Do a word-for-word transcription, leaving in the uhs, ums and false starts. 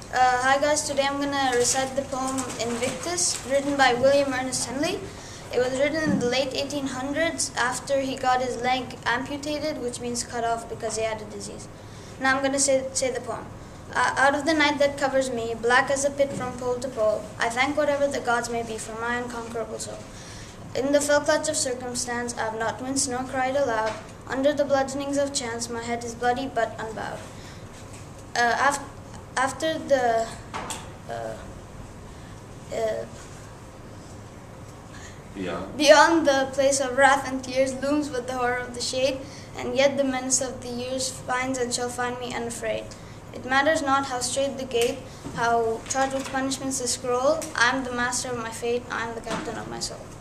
Uh, hi guys, today I'm going to recite the poem Invictus, written by William Ernest Henley. It was written in the late eighteen hundreds after he got his leg amputated, which means cut off because he had a disease. Now I'm going to say, say the poem. Uh, out of the night that covers me, black as a pit from pole to pole, I thank whatever the gods may be for my unconquerable soul. In the fell clutch of circumstance, I have not winced nor cried aloud. Under the bludgeonings of chance, my head is bloody but unbowed. Uh, after After the uh, uh, beyond. beyond the place of wrath and tears looms but the horror of the shade, and yet the menace of the years finds and shall find me unafraid. It matters not how straight the gate, how charged with punishments the scroll. I am the master of my fate, I am the captain of my soul.